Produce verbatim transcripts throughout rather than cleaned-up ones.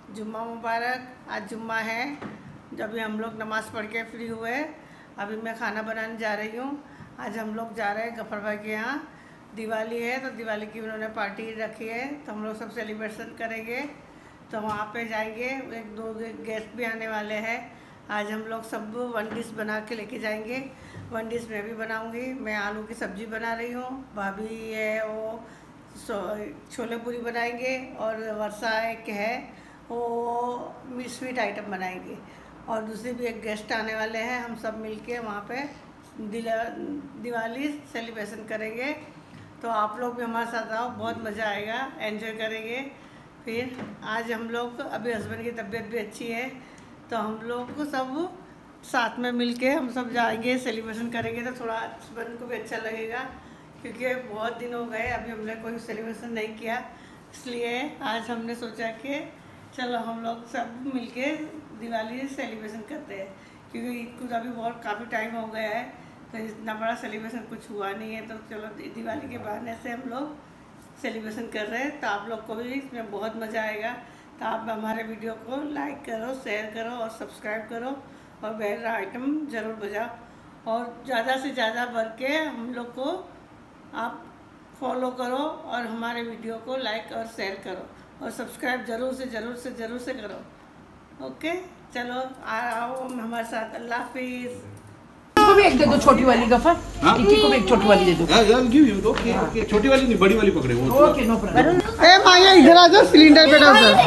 जुम्मा मुबारक। आज जुम्मा है, जब हम लोग नमाज़ पढ़ के फ्री हुए, अभी मैं खाना बनाने जा रही हूँ। आज हम लोग जा रहे हैं गफर भाई के यहाँ, दिवाली है तो दिवाली की उन्होंने पार्टी रखी है, तो हम लोग सब सेलिब्रेशन करेंगे। तो वहाँ पे जाएंगे, एक दो गेस्ट भी आने वाले हैं। आज हम लोग सब वन डिश बना के लेके जाएंगे। वन डिश मैं भी बनाऊँगी। मैं आलू की सब्ज़ी बना रही हूँ, भाभी है वो छोले पूरी बनाएंगे, और वर्षा एक है वो स्वीट आइटम बनाएंगे, और दूसरे भी एक गेस्ट आने वाले हैं। हम सब मिलके वहाँ पे दिवाली सेलिब्रेशन करेंगे। तो आप लोग भी हमारे साथ आओ, बहुत मज़ा आएगा, एंजॉय करेंगे। फिर आज हम लोग, अभी हस्बैंड की तबीयत भी अच्छी है, तो हम लोग को सब साथ में मिलके हम सब जाएंगे, सेलिब्रेशन करेंगे। तो थोड़ा हस्बैंड को भी अच्छा लगेगा, क्योंकि बहुत दिन हो गए अभी हमने कोई सेलिब्रेशन नहीं किया। इसलिए आज हमने सोचा कि चलो हम लोग सब मिलके दिवाली सेलिब्रेशन करते हैं, क्योंकि ईद को अभी बहुत काफ़ी टाइम हो गया है, तो इतना बड़ा सेलिब्रेशन कुछ हुआ नहीं है। तो चलो दिवाली के बहाने से हम लोग सेलिब्रेशन कर रहे हैं। तो आप लोग को भी इसमें बहुत मज़ा आएगा। तो आप हमारे वीडियो को लाइक करो, शेयर करो और सब्सक्राइब करो, और बेल आइटम ज़रूर बजाओ, और ज़्यादा से ज़्यादा बढ़ के हम लोग को आप फॉलो करो, और हमारे वीडियो को लाइक और शेयर करो, और सब्सक्राइब ज़रूर से ज़रूर से ज़रूर से करो। ओके, चलो आओ हमारे साथ। अल्लाह हाफिज़। को भी एक दे दो, छोटी वाली गफर। किसी को भी एक छोटी वाली दे दो। यार गिव यू ओके ओके, छोटी वाली नहीं, बड़ी वाली पकड़े वो। Okay, no problem. ए माया इधर आ जाओ, सिलेंडर पे डाल दो।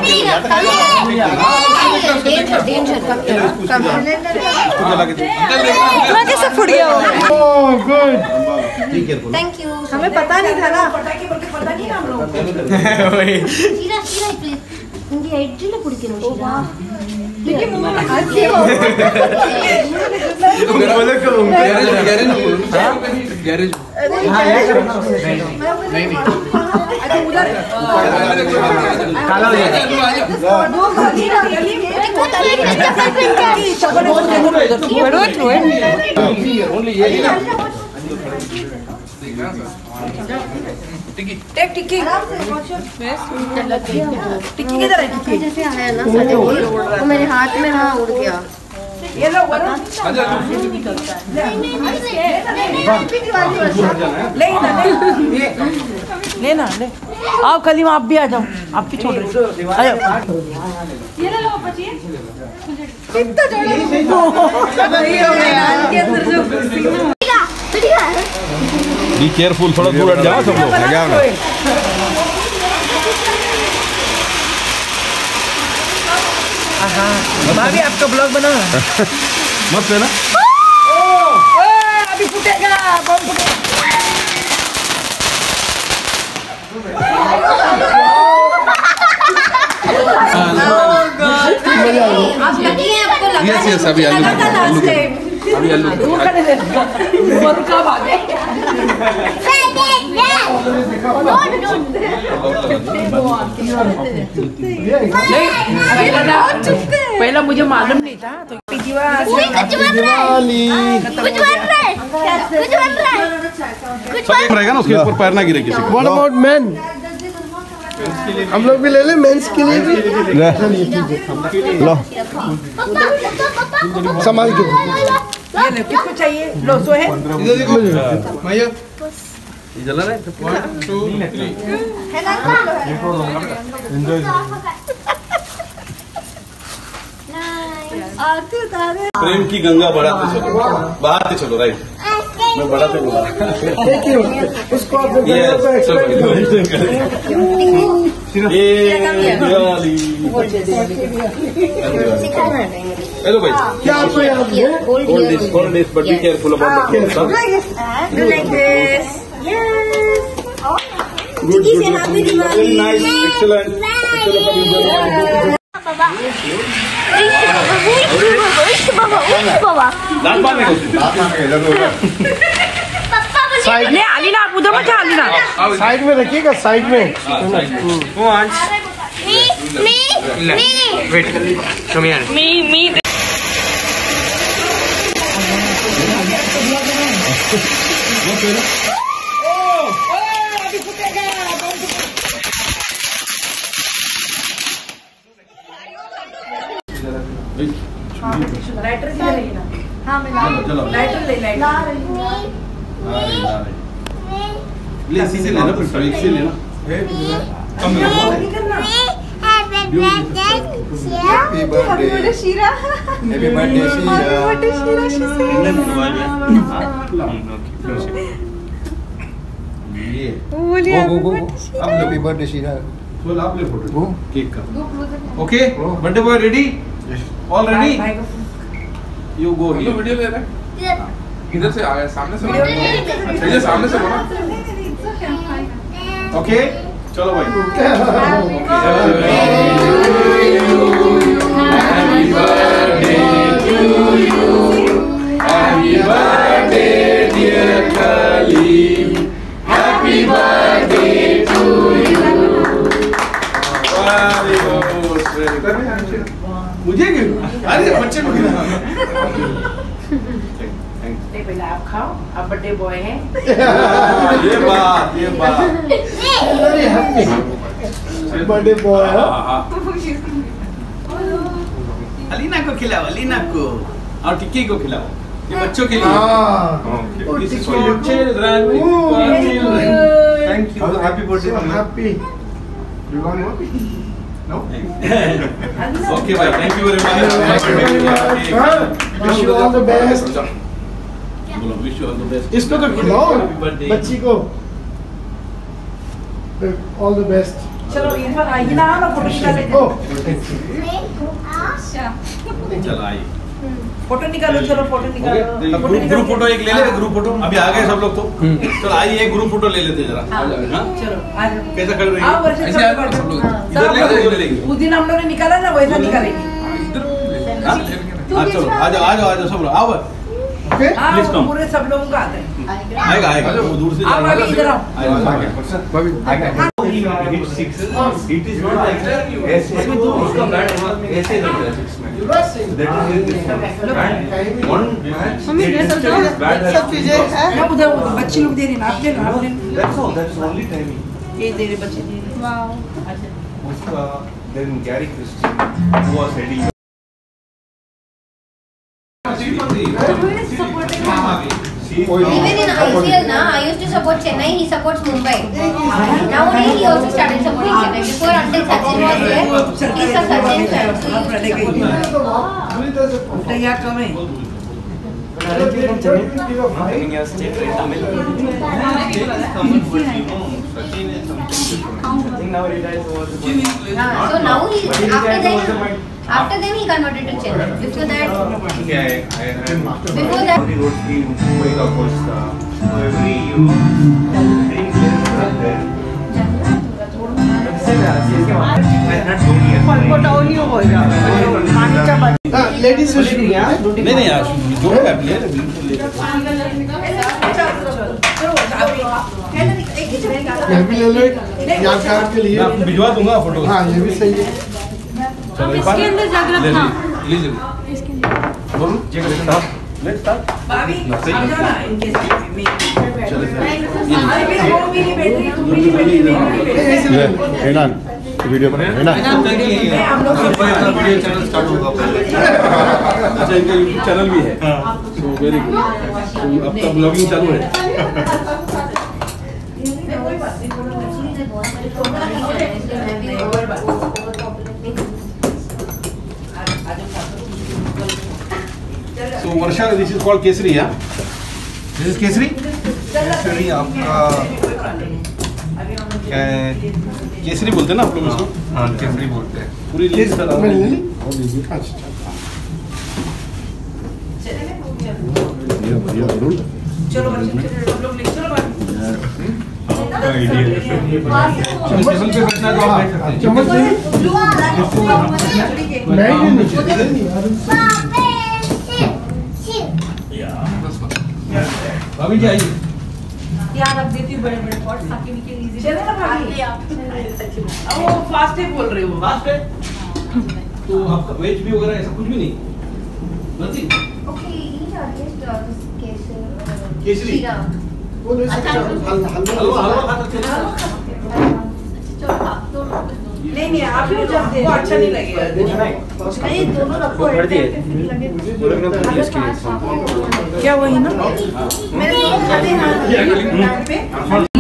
इतना कैसे फट गया वो? Oh good, thank you. हमें पता नहीं था ना, पटाखे बोल के पता नहीं हम लोग। सीधा सीधा प्लीज इंगे एड्जिले पुडके नो सीधा लेकिन मुंह में हाथ दियो। ये तो मेरा वाला क्यों गैरेज गैरेज ना गैरेज। हां यार करना नहीं नहीं अच्छा उधर काला हो जाएगा। दो गली ना गली में देखो तले में चप्पल पहन के चप्पल बड़ो है ओनली ये टिक्की टेक टिक्की टिक्की किधर है? टिक्की जैसे आया ना साले वो मेरे हाथ में हाँ उड़ गया। ये लो वरुण ले ना ले आओ कलीम, आप भी आ जाओ, आपकी छोड़ रही आ जाओ। ये ले लो बच्ची, कितना जोड़ा नहीं हो गया के अंदर जो बी केयरफुल, थोड़ा दूर हट जाओ सब लोग। क्या होगा? हाँ भाभी आपका ब्लॉग बना मत लेना। अभी फूटेगा बम फूटेगा। यस यस, अभी आलू अभी आलू का भागे पहला मुझे मालूम नहीं था, तो कुछ बन रहा है, कुछ बन रहा है, कुछ बन रहा है, कुछ सब रहेगा ना, उसके ऊपर पैर ना गिरे किसी को। What about men? हम लोग भी ले लें मेंस के लिए भी। लो संभाल के ये ले, किसको चाहिए? लो सो है इधर देखो भैया, ये जला रहा है। One two three enjoy. प्रेम की गंगा बढ़ाते चलो, बहाते चलो। राइट, मैं बढ़ाते बोला। उसको आप हेलो भाई, क्या आपको याद है? Hold this, hold this, but be careful about the kids. Do like this. Yes. Good, good, good. Very nice, excellent. चलो कभी जरूर। बाबा बाबा लाल बाल में घुस। साइड नहीं आली ना, आप उधर मत जा आली ना, साइड में रखिएगा, साइड में। मी मी मी वेट, कम यार। मी मी लाइटर से ले ना। हाँ मैं ला चलो चलो लाइटर ले लाइटर ला रही हूँ। ले इसी से लेना फिर एक से लेना कम नहीं करना। Happy birthday, Happy birthday, शीरा। Happy birthday, Shira. Happy birthday, शीरा, she said. ये बोलिए Go, go, go, happy go. birthday, शीरा। Happy birthday, Shira. बोल आप ले फोटो Go. केक का Go closer. Okay birthday boy ready all ready भाई को यू गो हम लोग वीडियो ले रहे हैं इधर से आया सामने से वीडियो इधर सामने से बोला ओके चलो भाई happy birthday to you happy birthday dear colleague happy birthday to you मुझे क्यों अरे बच्चे को क्यों नहीं पहले आप खाओ आप बर्थडे बॉय हैं ये बात ये बात Birthday boy, huh? अलीना को खिलाओ अलीना को और टिक्की को खिलाओ ये बच्चों के लिए Ah. This is for your children. Thank you. Happy birthday. So happy. You want more? No? Okay, bye. Thank you very much. Huh? Wish you all the best. बोलो wish you all the best. इसको तो खिलाओ Happy birthday. बच्ची को all the best. चलो इधर आइए ना ना फोटो निकाल लेते Oh. चलो आइए फोटो निकालो चलो फोटो निकालो ग्रुप ग्रुप फोटो एक ले ले ग्रुप फोटो अभी आ गए सब लोग तो चलो आइए एक ग्रुप फोटो ले लेते जरा हाँ हाँ? चलो आ जाओ कैसा कर रही आओ है वर्षा ऐसे आए ना सब लोग इधर ले उधर लेंगे उस दिन हम लोग ने निकाला ना वैसा निकालेंगे हाँ हाँ, चलो आ जाओ आ जाओ आ जाओ सब लोग आओ Okay. हाँ Please come. पूरे सब लोगों का आता है आएगा आएगा वो दूर से आप अभी इधर आओ It is not like ऐसे उसका बैट ऐसे लगता है six में. That is this one. And one match. Mummy ये सब जो सब चीजें हैं ना उधर उधर बच्चे लोग दे रहे हैं आप ले लो आप ले लो That's all. That's the only timing. ये दे रहे बच्चे दे रहे वाओ उसका then Gary Christian who was heading. Even in I P L, na, I used to support Chennai. He supports Mumbai. Now only he also started supporting Chennai. Before, until Sachin was there, he's a Sachin fan. So he used to support. तैयार कम है Ah, so now he after that after them he converted to Chennai. Before that, Okay, I, I, I before that. only wrote the Mumbai का coach था. So every you know, dream players were there. I had Dhoni as my- photo नहीं होएगा पानी का बच Ah, ladies wish me, yeah? नहीं नहीं यार जो है प्लेयर बिल्कुल ले ये भी ले लो यादगार के लिए। मैं आपको भिजवा दूंगा फोटो हाँ ये भी सही है। चलो इसके अंदर जागृत था लीजिए इसके अंदर बोलो जगह था लेट्स स्टार्ट भाभी आप जाओ ना इनके साथ में चलो अरे फिर वो मेरी बेटी तुम मेरी बेटी मेरी बेटी हेना वीडियो बना हेना। चैनल स्टार्ट होगा अच्छा इनका यूट्यूब चैनल भी है सो वेरी गुड तो अब तक ब्लॉगिंग चालू है So Varsha, this is called Kesari, yeah? This is Kesari? Kesari आपका क्या है? केसरी बोलते हैं ना आप लोग इसको? हाँ केसरी बोलते हैं। पूरी लिस्ट है मैं ले ली? और लीजिए। अच्छा चलो बच्चे सब लोग ले चलो भाभी टेबल पे बैठना तो आप बैठ सकते हैं। चम्मच नहीं? नहीं नहीं नहीं भाभी जी आइए यहाँ रख देती हूँ बड़े बड़े पॉट्स ताकि नीचे इजी चले ना भाभी अब वो फास्ट ही बोल रही हो फास्ट है तो आपका वेज भी वगैरह ऐसा कुछ भी नहीं नथी Okay, eat our just uh, this kesar. Kesari Shira. वो ले सकते हैं। हल- हलवा हलवा हलवा खा सकते हैं चलो आप तो ये नहीं नहीं आप लोग जब दे अच्छा नहीं लगेगा नहीं दोनों रखो भर दिए क्या वही ना मेरे दोनों खाते हैं पे